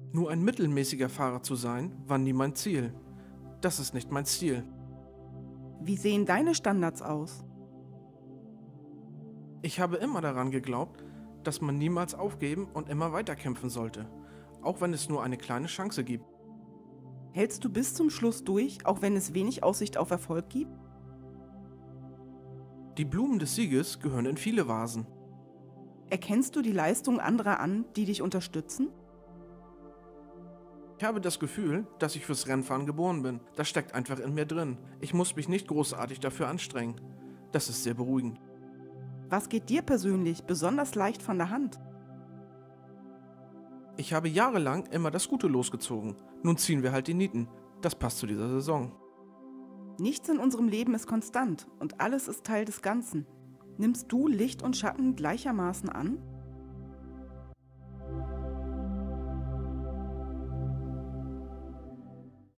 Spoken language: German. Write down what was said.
Nur ein mittelmäßiger Fahrer zu sein, war nie mein Ziel. Das ist nicht mein Stil. Wie sehen deine Standards aus? Ich habe immer daran geglaubt, dass man niemals aufgeben und immer weiterkämpfen sollte, auch wenn es nur eine kleine Chance gibt. Hältst du bis zum Schluss durch, auch wenn es wenig Aussicht auf Erfolg gibt? Die Blumen des Sieges gehören in viele Vasen. Erkennst du die Leistungen anderer an, die dich unterstützen? Ich habe das Gefühl, dass ich fürs Rennfahren geboren bin. Das steckt einfach in mir drin. Ich muss mich nicht großartig dafür anstrengen. Das ist sehr beruhigend. Was geht dir persönlich besonders leicht von der Hand? Ich habe jahrelang immer das Gute losgezogen. Nun ziehen wir halt die Nieten. Das passt zu dieser Saison. Nichts in unserem Leben ist konstant und alles ist Teil des Ganzen. Nimmst du Licht und Schatten gleichermaßen an?